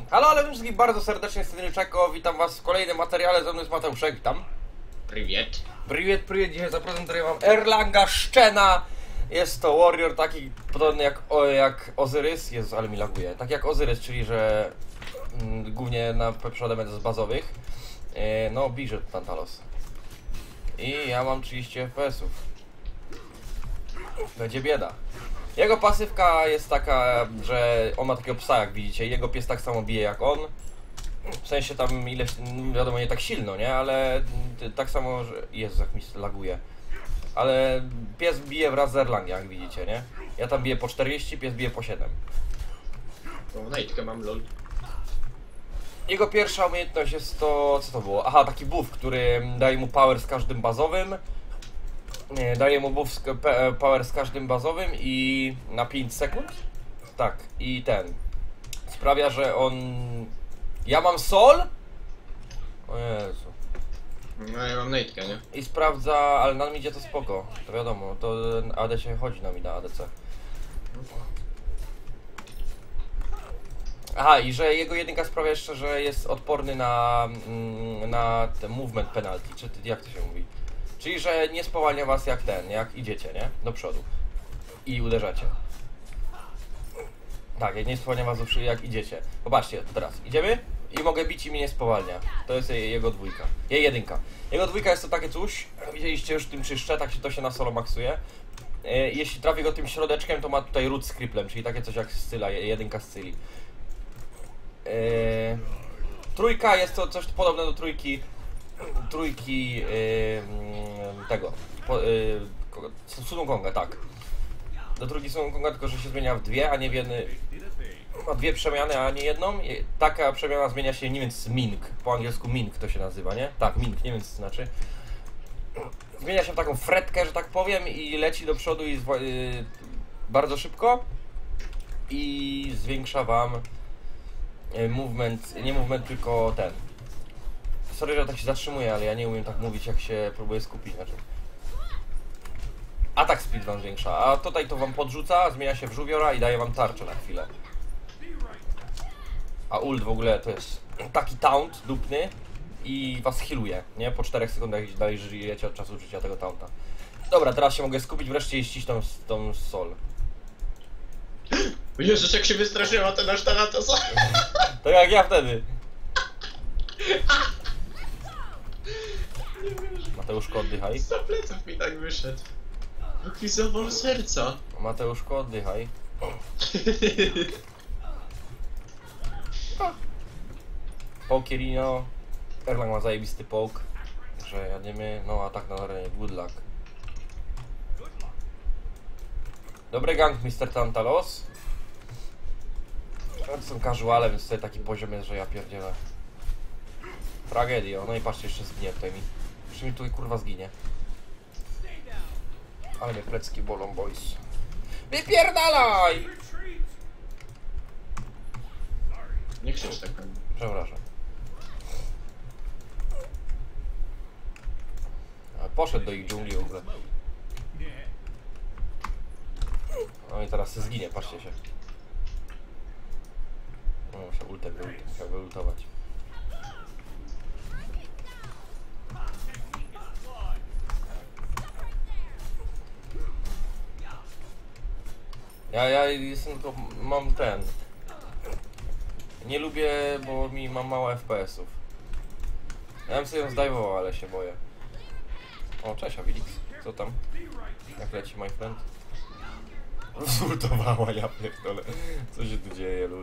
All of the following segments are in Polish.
Halo, ale wszystkich bardzo serdecznie, z Czeko, witam was w kolejnym materiale, ze mną jest Mateuszek, witam. Priwiet. Priwiet, dzisiaj zaprezentuję wam Erlanga Szczena. Jest to warrior taki podobny jak Ozyrys, Jezus, ale mi laguje. Tak jak Ozyrys, czyli że głównie na przodem z bazowych. No, bliżej Tantalos. I ja mam 30 FPS-ów. Będzie bieda. Jego pasywka jest taka, że on ma takiego psa, jak widzicie. Jego pies tak samo bije jak on. W sensie tam ileś, wiadomo, nie tak silno, nie? Ale tak samo, że... Jezu, jak mi laguje. Ale pies bije wraz z Erlangiem, jak widzicie, nie? Ja tam biję po 40, pies bije po 7. O, najtkę mam, lol. Jego pierwsza umiejętność jest to... Co to było? Aha, taki buff, który daje mu power z każdym bazowym. Daje mu buff power z każdym bazowym i na 5 sekund. Tak, i ten sprawia, że on... Ja mam sol? O Jezu. No ja mam najtkę, nie? I sprawdza, ale na midzie to spoko. To wiadomo, to AD się chodzi na mida ADC. Aha, i że jego jedynka sprawia jeszcze, że jest odporny na ten movement penalty, czy jak to się mówi? Czyli, że nie spowalnia was jak idziecie, nie? Do przodu. I uderzacie. Tak, nie spowalnia was do przodu jak idziecie. Popatrzcie, teraz idziemy i mogę bić i mnie nie spowalnia. To jest jego dwójka. Jej jedynka. Jego dwójka jest to takie coś, widzieliście już tym czyszczę, tak się to się na solo maksuje. Jeśli trafię go tym środeczkiem, to ma tutaj root z kriplem, czyli takie coś jak Scyla, jedynka Scyli. Trójka jest to coś podobne do trójki tego Sun Wukonga, tak. Do trójki Sun Wukonga, tylko że się zmienia w dwie, a nie w jedny. Ma dwie przemiany, a nie jedną. Taka przemiana zmienia się, nie wiem, z Mink. Po angielsku Mink to się nazywa, nie? Tak, Mink, nie wiem co to znaczy. Zmienia się w taką fretkę, że tak powiem, i leci do przodu i bardzo szybko. I zwiększa wam movement, nie movement, tylko ten. Sorry, że tak się zatrzymuję, ale ja nie umiem tak mówić, jak się próbuję skupić. Znaczy, atak speed wam zwiększa, a tutaj to wam podrzuca, zmienia się w żółwiora i daje wam tarczę na chwilę. A ult w ogóle to jest taki taunt dupny i was healuje, nie? Po 4 sekundach dalej żyjecie od czasu użycia tego taunta. Dobra, teraz się mogę skupić wreszcie i ścić tą sol. Jezus, jak się wystraszyła ten nasz Thanatos. To jak ja wtedy. Mateuszko, oddychaj. Za pleców mi tak wyszedł. Jaki zawór serca. Mateuszko, oddychaj. Pokierino. Erlang ma zajebisty poke. Że jadziemy, no atak na arenie, good luck. Dobry gang, Mr. Tantalos. To są casuale, więc tutaj taki poziom jest, że ja pierdzielę. Tragedia, no i patrzcie, jeszcze zginie tutaj mi. Jeszcze mi tutaj kurwa zginie. Ale mnie plecki bolą, boys. Wypierdalaj! Nie krzycz tak. Przepraszam. Poszedł do ich dżungli w ogóle. No i teraz się zginie, patrzcie się. No, muszę wyultować. Ja jestem tylko, mam ten. Nie lubię, bo mam mało FPS-ów. Ja bym sobie ją zdajwował, ale się boję. O, cześć Abilix, co tam? Jak leci, my friend? Zultowała, ja pierdolę. Co się tu dzieje, lul?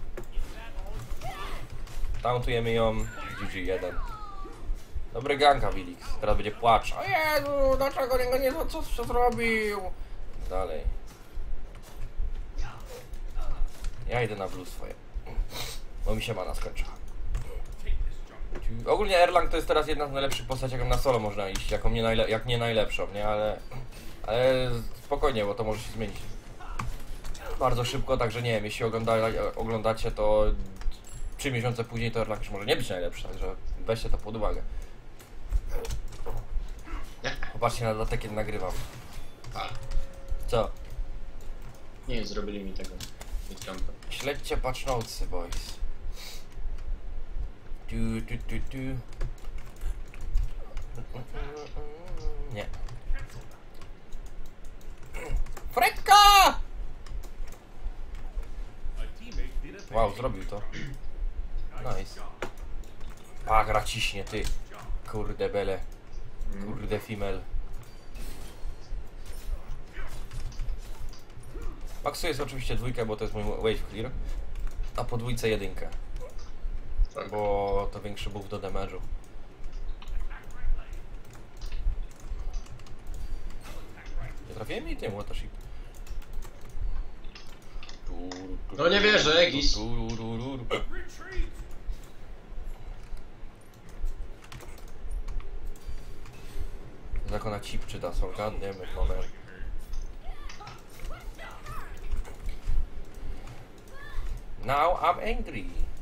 Tauntujemy ją, GG1. Dobry gank, Abilix. Teraz będzie płacz. O Jezu, dlaczego niego nie co zrobił? Dalej. Ja idę na blue swoje. Bo mi się mana skończyła. Ogólnie Erlang to jest teraz jedna z najlepszych postaci, jaką na solo można iść, jak nie najlepszą, nie? Ale spokojnie, bo to może się zmienić bardzo szybko, także nie wiem, jeśli oglądacie, to 3 miesiące później to Erlang już może nie być najlepszy, także weźcie to pod uwagę. Popatrzcie na datę, kiedy nagrywam. Co? Nie, zrobili mi tego. Śledźcie patch notesy, boys. Tu. Nie. Fredka! Wow, zrobił to. Nice. A, gra ciśnie, ty. Kurde bele. Kurde female. Maksuję jest oczywiście dwójkę, bo to jest mój wave clear. A po dwójce jedynkę. Tak. Bo to większy buff do damage'u. Nie trafiłem i tym, what the shit. No nie wierzę, Egis. Zakona chip czyta, są gadniemy, moment. Now I'm angry.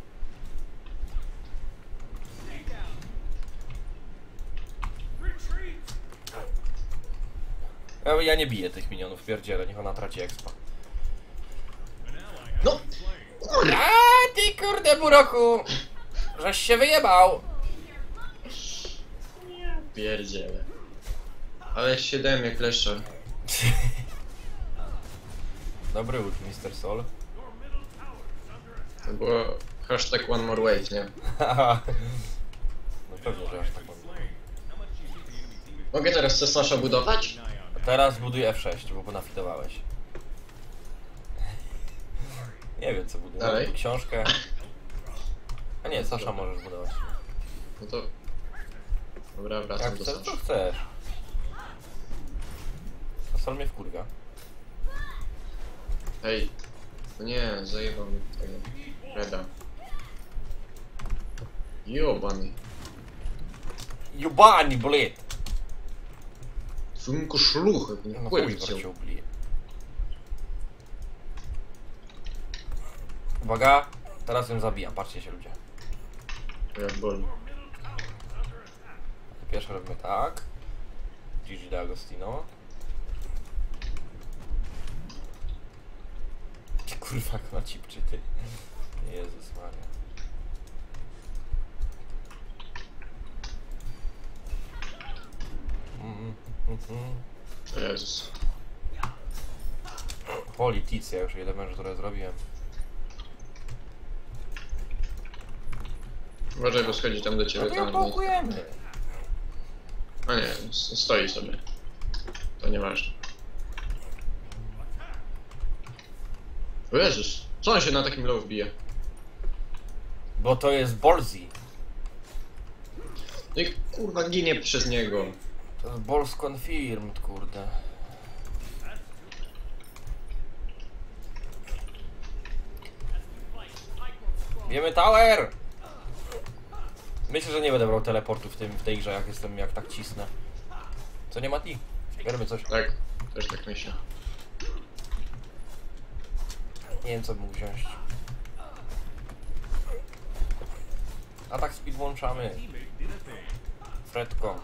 Ja nie biję tych minionów, pierdzielę, niech ona traci expa. No! A ty kurde buroku! Żeś się wyjebał! Pierdziele. Ale się dałem jak leszcze. Dobry ult, Mr. Sol. To było hashtag one more wave, nie? No pewnie, że aż tak mam. Mogę teraz Cesarza budować? A teraz buduj F6, bo ponafidowałeś. Nie wiem co buduję. Dalej? Książkę. A nie, Sasza możesz budować. No to... Dobra, wracam Jak do chcesz, Sasza. to chcesz. A Sol mnie wkurwia. Ej. No nie, zajebał mi tego Reda. Jobany. Jubani, blid! Funko szluchy, No no chuj chuj wziął. wrócił, blid. Uwaga, teraz ją zabijam, patrzcie się ludzie. Jak boli. Pierwszy robimy tak. GG D'Agostino. Kurwa, jak na chipczy ty. Jezus Maria. Jezus. Politycja, już ile mężów, które zrobiłem. Uważaj, bo schodzi tam do ciebie. No to ją tam, pałkujemy. A nie, stoi sobie. To nieważne. O Jezus, co on się na takim low wbije? Bo to jest ballsy. No i kurwa ginie przez niego. To jest balls confirmed, kurde. Wiemy tower! Myślę, że nie będę brał teleportu w tej grze, jak tak cisnę. Co nie ma ti? Bierzemy coś. Tak, też tak myślę. Nie wiem co mógł wziąć. Atak speed włączamy. Fredko.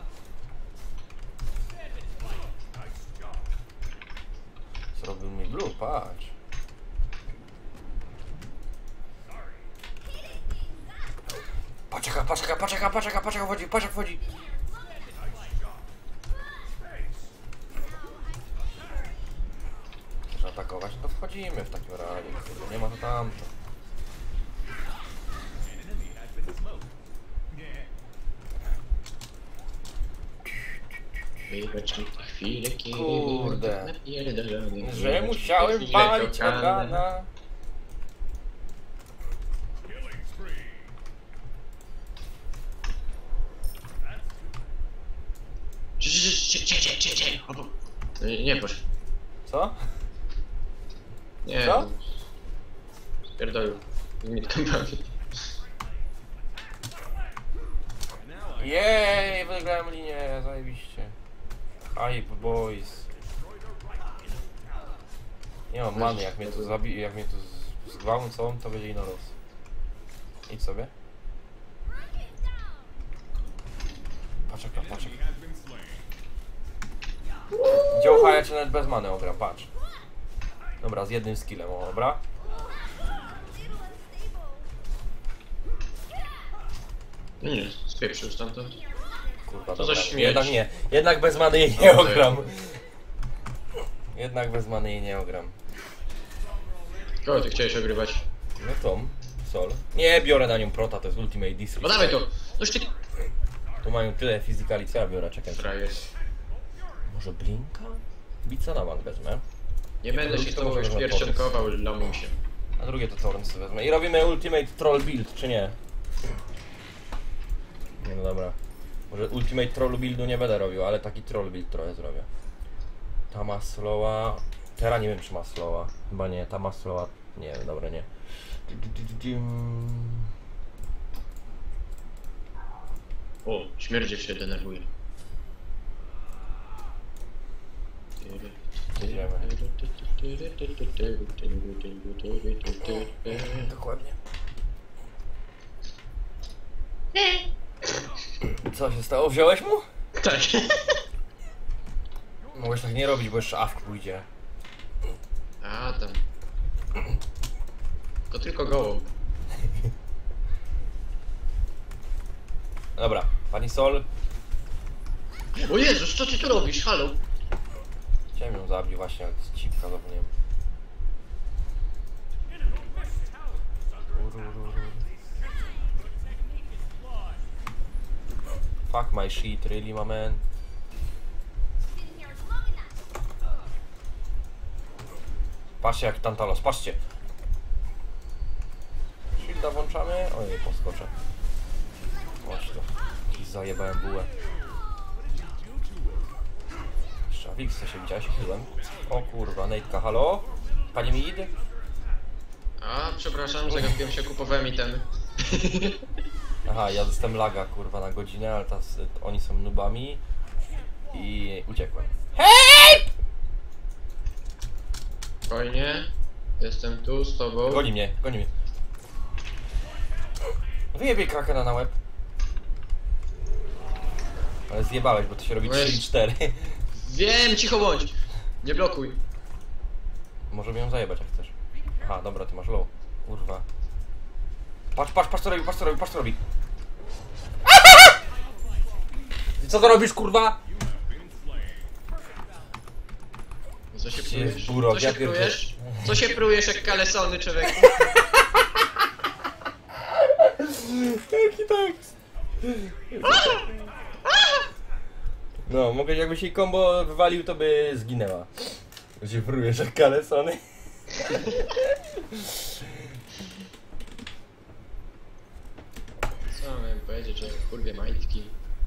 Zrobił mi blue, patrz. Patrz jak wchodzi. Chcesz atakować? No to wchodzimy w takim razie, kurde, nie ma to tamto. Wybacz mi tę chwilę, kiedy Kurde. napierdolony. Że musiałem palić od rana. Nie poszedł. Co? Nie. Co? Spierdolił. Z midcampami. Jej, wygrałem linię, zajebiście. Hype boys. Nie mam many, jak mnie tu zabije, jak mnie tu zgwałcą, to będzie ino los. Idź sobie. Patrz. Działka, ja cię nawet bez many ogram, patrz. Dobra, z jednym skillem, o, dobra. Nie, spieprzył stamtąd. Kurwa, To za dobra. śmierć. Jednak nie. Jednak bez many jej nie ogram. Jednak bez many jej nie ogram. Kogo ty chciałeś ogrywać? No Tom, Sol. Nie biorę na nią prota, to jest Ultimate Disrespect. No dawaj to! Noż ty... Tu mają tyle fizykali, co ja biorę, czekaj. Frajer. Może Blinka? Bica na bank wezmę. Nie będę się z to tobą może już wezmę pierścionkował, lamusie. A drugie to Torrens wezmę. I robimy Ultimate Troll Build, czy nie? Nie, no dobra. Może Ultimate Troll Buildu nie będę robił, ale taki Troll Build trochę zrobię. Ta ma slowa... Teraz nie wiem, czy ma slowa. Chyba nie, ta ma slowa... Nie, dobra, nie. O, śmierdziel się denerwuje. Dokładnie. Co się stało? Wziąłeś mu? Tak. Mogłeś tak nie robić, bo jeszcze awk pójdzie. A tam. To tylko gołąb. Dobra, pani Sol. O Jezus, co ty tu robisz? Halo? Chciałem ją zabić właśnie, ale to jest cipka, zapomniałem. Fuck my shit, really, my man. Patrzcie jak Tantalos, patrzcie. Shielda włączamy. Ojej, poskoczę. Chodź to. Jakiś zajebałem bułę. Szawik, co się widziałeś? Chyłem. O kurwa, Nate'ka, halo? Panie Mid? A, przepraszam, zagapiłem się, kupowałem itemy. Aha, ja dostałem laga kurwa na godzinę, ale teraz oni są nubami. I uciekłem. Spokojnie. Jestem tu z tobą. Goni mnie, goni mnie. Wyjebie krakena na łeb. Ale zjebałeś, bo to się robi Weź. 3 i 4. Wiem, cicho bądź! Nie blokuj. Możemy ją zajebać jak chcesz. Aha, dobra, ty masz low. Kurwa. Patrz, patrz, patrz co robi, patrz co robi, patrz co robi. Co to robisz, kurwa? Co się Gdzie prujesz? jest burok? Co się Ja pierdzie- prujesz? Co się prujesz jak kalesony, człowieku? Jaki tekst? No, mogę, jakby się combo wywalił, to by zginęła. Gdzie wrujesz jak kalesony? Co miałem powiedzieć, że kurwie majtki?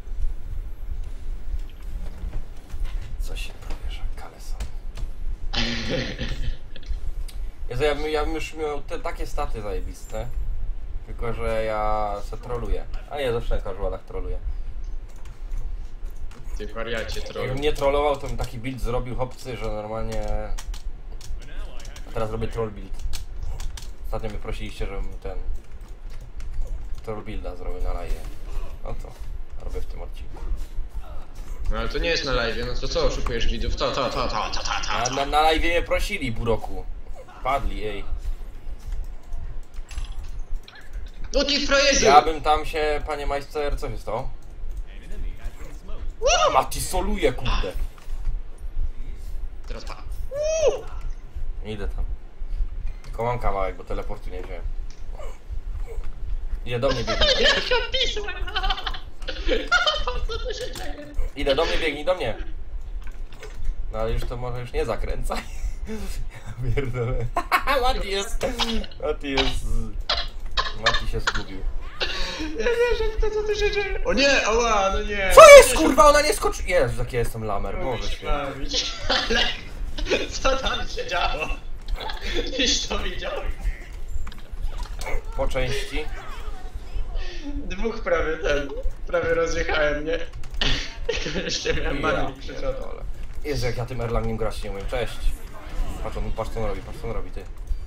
Co się wrujesz jak kalesony? Jezu, ja bym już miał takie staty zajebiste. Tylko, że ja se troluję. A nie, zawsze na casualach troluję. Ty wariacie trollu. Jakbym nie trollował, to bym taki build zrobił hopcy, że normalnie... A teraz robię troll build. Ostatnio mnie prosiliście, żebym ten... troll builda zrobił na live. No to robię w tym odcinku. No ale to nie jest na live, no to co oszukujesz widzów? To. Na live mnie prosili, Buroku. Padli, ej. No ty frajerzy! Ja bym tam się, panie majster, co się stało? Mati soluje, kurde. Teraz pa. Idę tam. Tylko mam kawałek, bo teleportu nie wziąłem. Idę do mnie biegnie. Ja się opisłem! Co tu się dzieje? Idę do mnie, biegnij do mnie. No ale już to może już nie zakręcaj. Ja pierdolę. Mati jest... Mati się zgubił. Ja wierzę w to, co tu się dzieje. O nie, ała, no nie. Co jest, kurwa, ona nie skoczy... Jezu, jaki jestem lamer, Boże święty. bawić. Ale co tam się działo? Tyś to widział? Po części. Dwóch prawie rozjechałem, nie? Tylko jeszcze miałem manewr przyczotą. Jezu, jak ja tym Erlangiem grać nie umiem, cześć. Patrz co on robi, patrz co on robi, ty.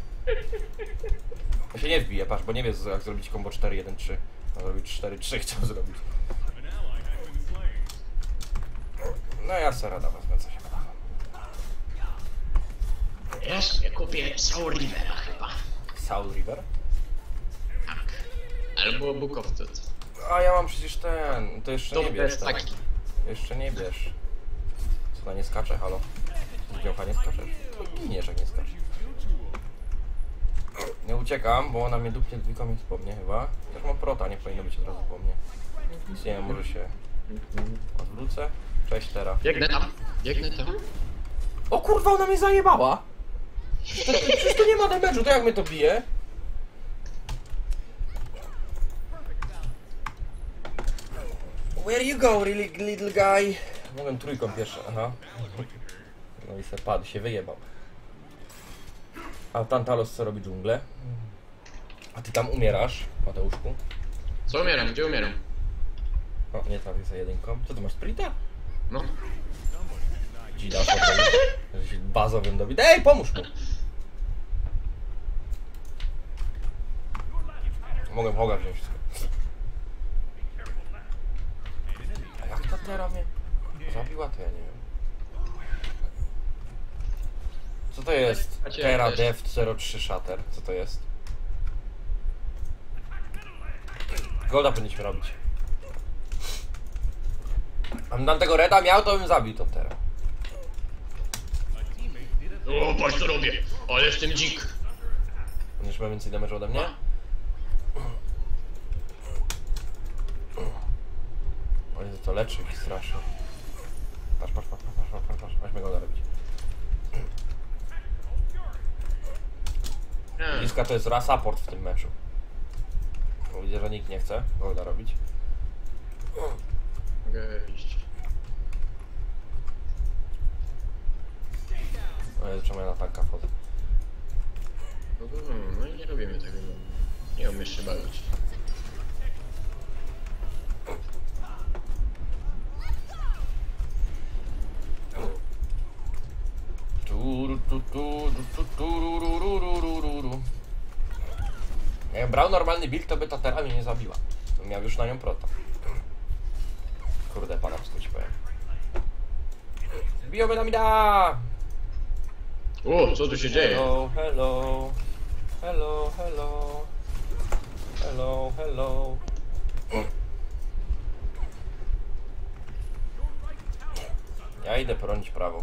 Ja się nie wbije, patrz, bo nie wiesz jak zrobić combo 4-1-3. Ma zrobić 4-3, chciał zrobić. No ja se rada wezmę, co się da. Ja sobie kupię Soul Rivera chyba. Soul River? Tak. Albo Book of Tooth. A ja mam przecież ten... To jeszcze nie To bierz jest ten. taki. Jeszcze nie bierz. Co, nie skacze, halo? Zdziałka, nie skaczesz. Giniesz jak nie skaczesz. Nie uciekam, bo ona mnie dupnie dwójką jest po mnie chyba. Też mam prota, nie powinno być od razu po mnie. Nic nie wiem, może się odwrócę. Cześć teraz. Biegnę tam. Biegnę tam. O kurwa, ona mnie zajebała! Przecież to nie ma damage'u, to jak mnie to bije? Where you go, really little guy? Mogłem trójką pierwszy, aha. No i se padł, się wyjebał. A Tantalos co robi dżunglę? A ty tam umierasz, Mateuszku? Co umieram? Gdzie umieram? O, nie trafię za jedynką. Co ty masz, sprita? No. Dzida, jesteś bazowym dobit. Ej, pomóż mu! Mogę Hoga wziąć wszystko. A jak ta Tera mnie zabiła, to ja nie wiem. Co to jest? A cię Tera też. Deft 03 Shatter. Co to jest? Golda powinniśmy robić. A bym tam tego Reda miał, to bym zabił tą Terę. O, patrz co robię. Ale jestem dzik. On już ma więcej damage ode mnie? O Jezu, to leczy ich strasznie. Patrz, weźmy go robić. Bliska to jest support w tym meczu. Bo widzę, że nikt nie chce golda robić. Mogę iść. O Jezu, czemu ja na tanka wchodzę? No i nie robimy tego. Nie umiesz się bawić. Jakbym brał normalny build, to by ta Tera mnie nie zabiła. Bym miał już na nią prota. Kurde, pana ci powiem. Bijomy na mida! O, co tu się dzieje? Hello, hello. Hello, hello. Hello, hello. Ja idę bronić prawo.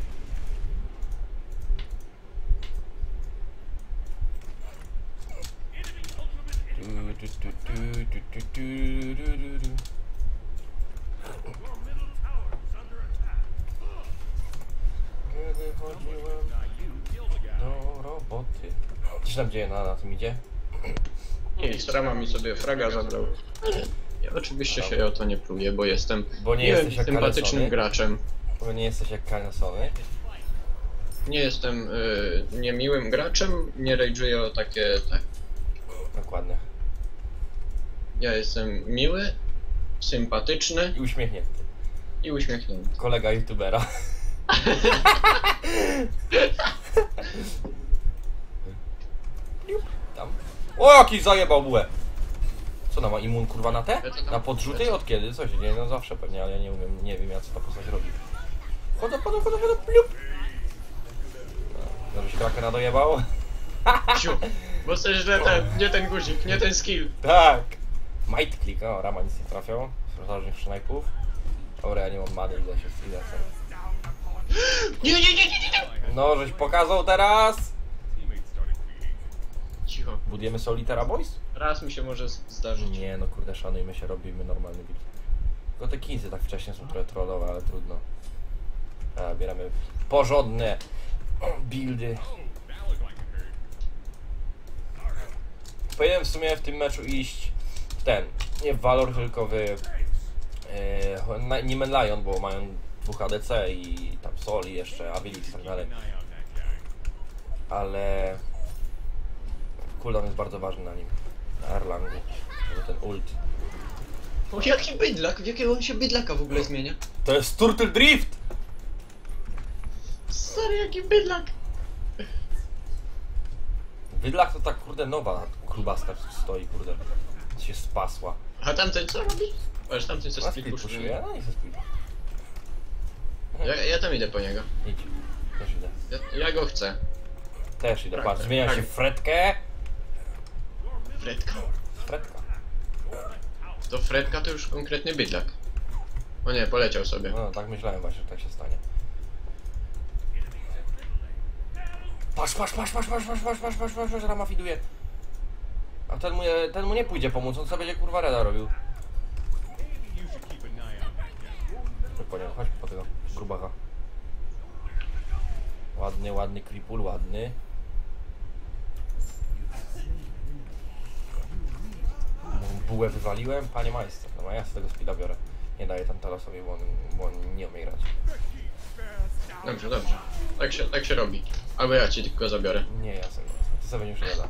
Kiedy chodziłem do roboty. Co się tam dzieje na tym idzie? Nic, Rama mi sobie fraga zabrał. Ale ja oczywiście się o to nie pluję, bo jestem Bo nie miłym, jesteś jak sympatycznym Kalesony. graczem. Bo nie jesteś jak Kalesony. Nie jestem niemiłym graczem, nie rage'uję o takie... Tak. Dokładnie. Ja jestem miły, sympatyczny I uśmiechnięty. i uśmiechnięty. Kolega youtubera. Tam. O, jakiś zajebał bułę. Co ona ma immun kurwa na te? Na podrzuty? Od kiedy? Co się dzieje? No zawsze pewnie, ale ja nie umiem, nie wiem ja co ta postać robi. Chodzę, pliup. No, żeby się krakena dojebał? Siu, bo chcesz, że nie ten guzik, nie ten skill. Tak. Might click, o, Rama nic nie trafiał. Z różnych sznajpów. Dobra, ja nie mam many, idę się lecę. Nie. No, żeś pokazał teraz. Cicho. Budujemy Solitera Boys? Raz mi się może zdarzyć. Nie no kurde, szanujmy się, robimy normalny build. Tylko te kinsy tak wcześnie są trochę trollowe, ale trudno. Bieramy porządne buildy. Powinienem w sumie w tym meczu iść w ten, nie w Valor, tylko w Niemen Lion, bo mają dwóch ADC i tam Sol i jeszcze Abilis i tak dalej. Ale cooldown jest bardzo ważny na nim, na Erlangu, żeby ten ult. O, jaki bydlak? W jakiego on się bydlaka w ogóle zmienia? To jest Turtle Drift! Stary, jaki bydlak! Wydlach to tak kurde nowa klubaska stoi, kurde. Się spasła. A tamten co robi? Aż tamten co Na split split puszuje. puszuje, no i se split. Ja tam idę po niego. Idź, też idę. Ja go chcę. Też idę, Prawda, patrz, zmienia się tak. w fretkę. Fredka. Fretka. To Fredka to już konkretny bydlak. O nie, poleciał sobie. No tak myślałem właśnie, że tak się stanie. Patrz, Rama fiduje. A ten mu nie pójdzie pomóc, on sobie będzie kurwa reda robił. Chodź po tego grubacha. Ładny kripul, ładny. Bułę wywaliłem, panie majster. No ja z tego speeda biorę. Nie daję tam Talasowi, bo on nie umie grać. Dobrze, dobrze. Tak się robi. Albo ja ci tylko zabiorę. Nie, ja sobie. To sobie już nie da.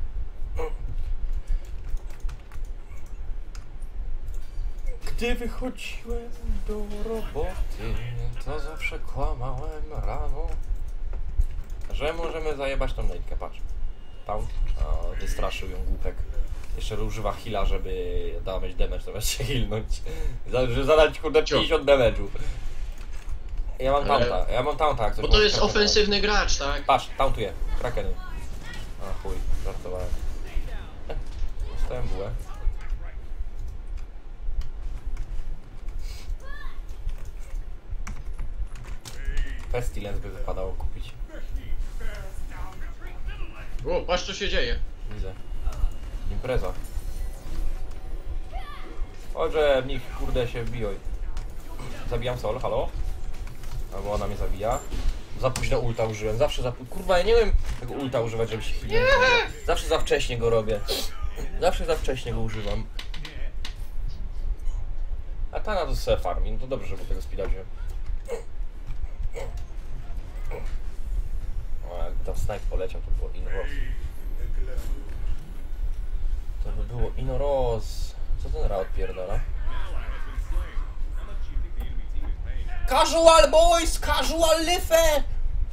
Gdy wychodziłem do roboty, to zawsze kłamałem rano, że możemy zajebać tą nejtkę, patrz. Tam wystraszył ją głupek. Jeszcze używa heala, żeby dawać damage, zamiast się healnąć. Żeby zadać kurde 50 damage'u. Ja mam taunta jak coś. Bo to jest ofensywny gracz, tak? Patrz, tauntuję, krakeny. A chuj, żartowałem. Dostałem bułę. Pestilence by wypadało kupić. O, patrz co się dzieje. Widzę. Impreza. Chodźże w nich kurde się wbiją. Zabijam Sol, halo? Albo ona mnie zabija. Za późno ulta użyłem, zawsze za późno. Kurwa, ja nie wiem tego ulta używać, żeby się chwilę. Zawsze za wcześnie go robię. Zawsze za wcześnie go używam. A ta na to sobie farmi, no to dobrze, żeby tego speeda wziąłem. O, jakby tam snipe poleciał, to było Inoros. To by było Inoros. Co ten Ra odpierdala? Casual boys! Casual life!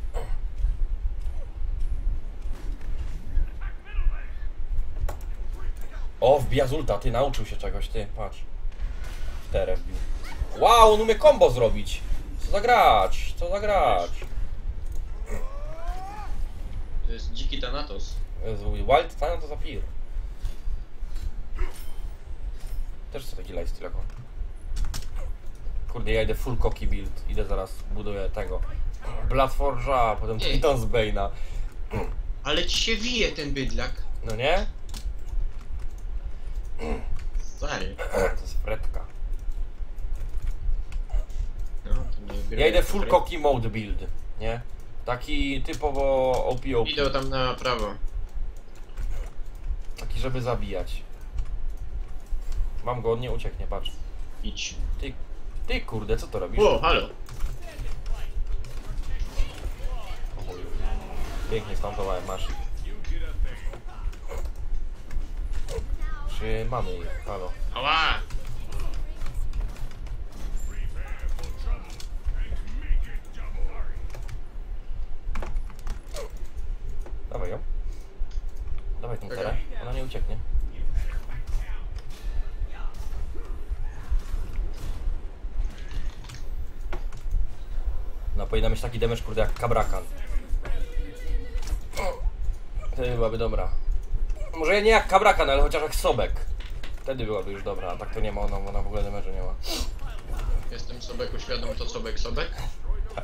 O, wbija z ulta, ty nauczył się czegoś, ty, patrz. W terę wbił. Wow, on umie combo zrobić! Co za gracz? Co za gracz? To jest dziki Thanatos. Wild Thanatos to zapir. Też chcę taki lifestyle. Kurde, ja idę full cocky build. Idę zaraz, buduję tego Bloodforge'a, potem Triton z Bane'a. Ale ci się wije ten bydlak. No nie? Stary. To jest Fredka. No, to nie Ja idę full cocky mode build, nie? Taki typowo OP. Idę tam na prawo. Taki, żeby zabijać. Mam go, on nie ucieknie, patrz. Idź. Ty kurde, co to robisz? O, halo. Pięknie stąpowałem, masz ich. Czy mamy ich? Halo. Ała! Dawaj ją. Dawaj tą Okej. terę. Ona nie ucieknie. No powinna mieć taki damage kurde jak Kabrakan. To byłaby dobra. Może nie jak Kabrakan, ale chociaż jak Sobek. Wtedy byłaby już dobra, a tak to nie ma, ona w ogóle damage'u nie ma. Jestem Sobeku świadom, to Sobek. Tak.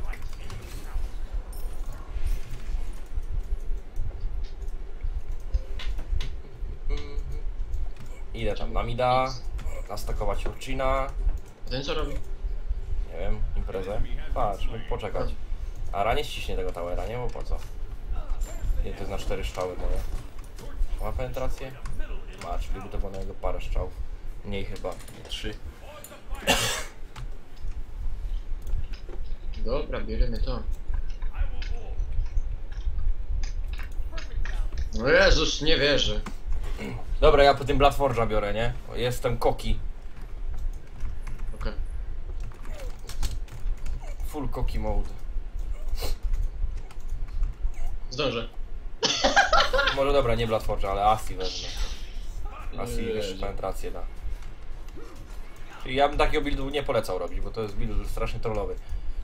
Idę tam na mida, nastakować Urchina. A ten co robi? Nie wiem, imprezę. Patrz, mógł poczekać. A Ra nie ściśnie tego towera, nie? Bo po co? Nie, to jest na 4 strzały moje. Ma penetrację? Ma, czyli by to było na jego parę strzałów. Mniej chyba, 3. Dobra, bierzemy to. No Jezus, nie wierzę. Dobra, ja po tym Bloodforge'a biorę, nie? Jestem koki. Okej. Full cocky mode. Zdążę. Może dobra, nie Bloodforge'a, ale Asi wezmę. Asi Nie jeszcze wierzę. penetrację da. Czyli ja bym takiego buildu nie polecał robić, bo to jest build strasznie trollowy.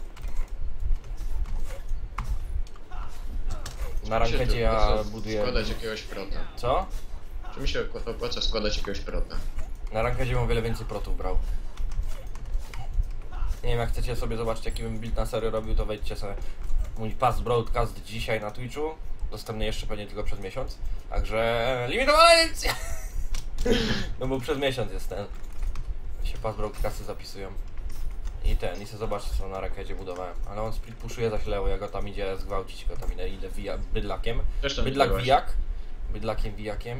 Na rankedzie ja buduję... Składać jakiegoś prota. Co? Czy mi się opłaca składać jakiegoś prota? Na rankedzie bym o wiele więcej protów brał. Nie wiem, jak chcecie sobie zobaczyć, jaki bym build na serio robił, to wejdźcie sobie mój past broadcast dzisiaj na Twitchu. Dostępny jeszcze pewnie tylko przez miesiąc. Także limitowana edycja! No bo przez miesiąc jest ten. Się past broadcasty zapisują. I sobie zobaczcie, co na rankedzie budowałem. Ale on split pushuje za źle, jak go tam idzie zgwałcić, go tam idę bydlakiem. Bydlak wijak. Bydlakiem wijakiem.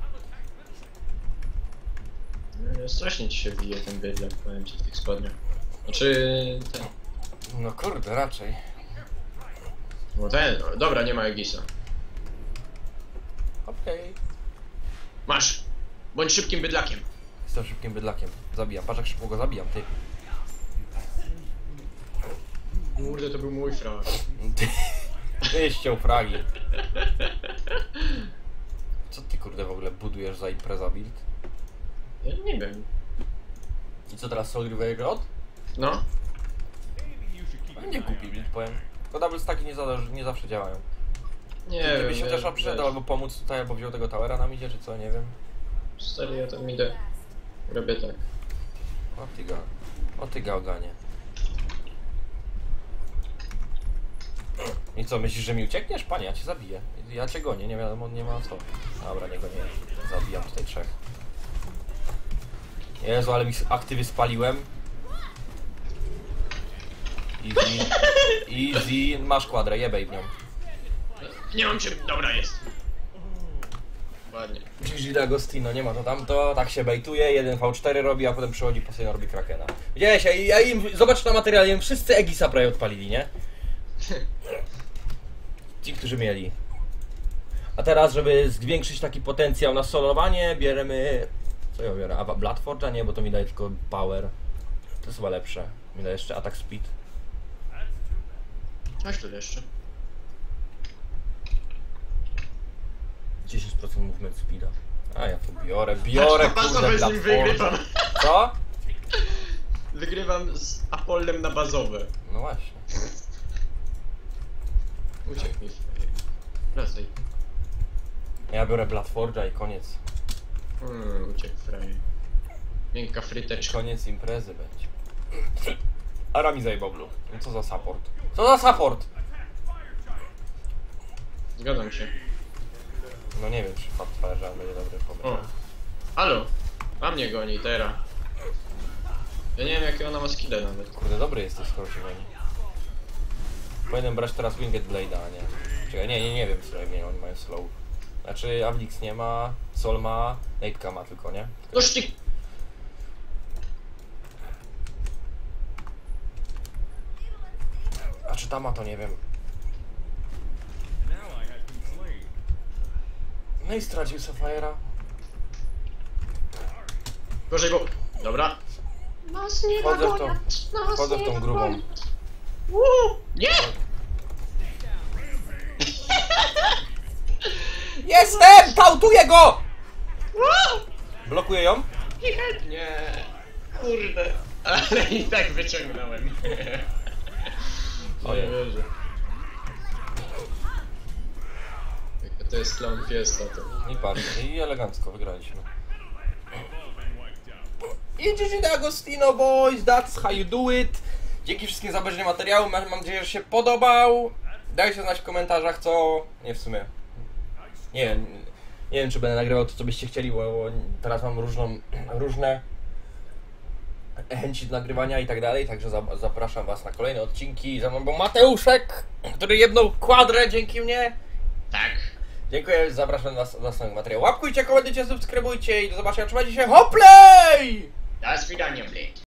No, strasznie ci się bije ten bydlak, powiem ci, w tych spodniach. Znaczy... ten... No kurde, raczej. No ten, no, dobra, nie ma Egisa. Okej. Masz! Bądź szybkim bydlakiem. Jestem szybkim bydlakiem. Zabijam. Patrz jak szybko go zabijam, ty. Kurde, to był mój frag. Ty ściął fragi. Co ty kurde w ogóle budujesz za impreza build? Ja nie wiem. I co teraz Soul River God? No. Nie głupi build, powiem. Tylko double stacki nie zawsze działają. Nie Ty wiem. byś się też przyszedł albo pomóc tutaj, albo wziął tego towera na midzie, czy co, nie wiem. Stary, ja tam idę. Robię tak. O ty gałganie. I co, myślisz, że mi uciekniesz? Panie, ja cię zabiję. Ja cię gonię, nie wiadomo, nie ma co. Dobra, nie gonię. Zabijam tutaj 3. Jezu, ale mi aktywy spaliłem. Easy. Masz kwadrę, jebej w nią. Nie mam czym. Dobra, jest. Ładnie. GG D'Agostino, nie ma to tamto, tak się bejtuje, 1v4 robi, a potem przychodzi Poseidon, robi Krakena. Widziałeś, ja im, zobacz na materiał, im wszyscy Egisa prawie odpalili, nie? Ci, którzy mieli. A teraz, żeby zwiększyć taki potencjał na solowanie, bierzemy... Co ja biorę? Bloodforge'a? Nie, bo to mi daje tylko power. To jest chyba lepsze. Mi daje jeszcze attack speed. Masz tu jeszcze. 10% movement speeda. A ja to biorę, kurde, bazowe z nim wygrywam. Co? Wygrywam z Apollem na bazowe. No właśnie. Uciekł mi. Wracaj. Ja biorę Bloodforge'a i koniec. Uciekł frajer. Miękka fryteczka. Koniec imprezy będzie. Ara mi zajebał blue. No co za support? Co za support? Zgadzam się. No nie wiem, czy Fatfire'a będzie dobry pomysł. O. Halo. A mnie goni, teraz. Ja nie wiem, jakie ona ma skille nawet. Kurde, dobry jest to skróciwanie. Powinienem brać teraz Winged Blade'a, a nie. Czekaj, nie wiem, co nie, oni mają slow. Znaczy, Avlix nie ma, Sol ma, Nate'ka ma tylko, nie? Noż ty! A czy ta ma, to nie wiem. No i stracił Safire'a. Gorzej go. Dobra. Nas nie Wchodzę w tą grubą. Nie! Jestem! Tautuję go! Blokuję ją? Nie. Kurde. Ale i tak wyciągnąłem. Ojej. Nie wierzę. Jaka to jest clown fiesta to. I patrz, i elegancko wygraliśmy. I GG D'Agostino boys, that's how you do it. Dzięki wszystkim za obejrzenie materiału, mam nadzieję, że się podobał. Dajcie znać w komentarzach co... Nie, w sumie. Nie wiem, czy będę nagrywał to, co byście chcieli, bo teraz mam różne chęci do nagrywania i tak dalej, także zapraszam was na kolejne odcinki. Za mną był Mateuszek, który jedną kwadrę dzięki mnie. Tak. Dziękuję, zapraszam na następny materiał. Łapkujcie, komentujcie, subskrybujcie i do zobaczenia. Trzymajcie się, hoplej! Do swidania, blade.